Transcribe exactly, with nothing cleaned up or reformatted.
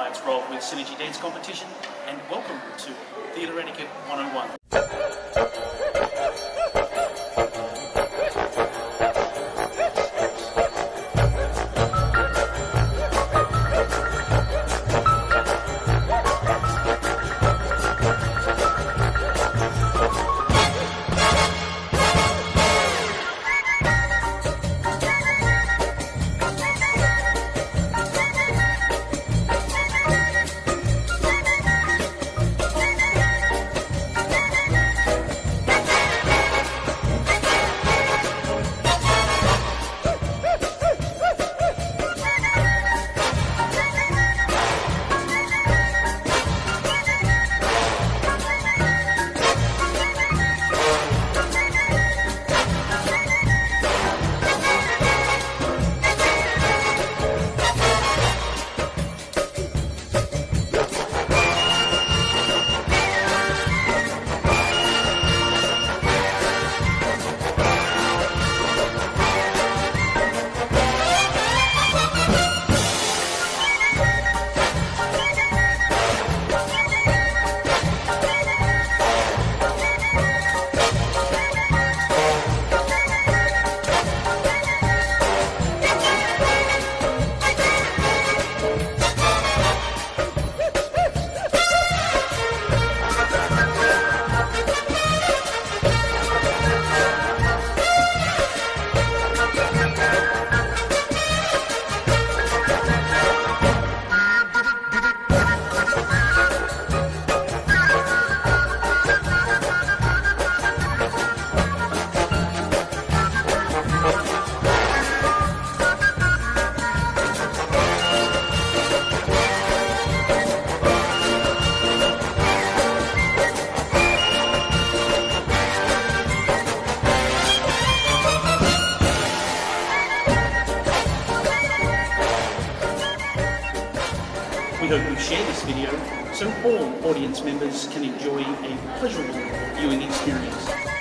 tonight's Roll with Synergy Dance competition, and welcome to Theatre Etiquette one oh one. We hope you share this video so all audience members can enjoy a pleasurable viewing experience.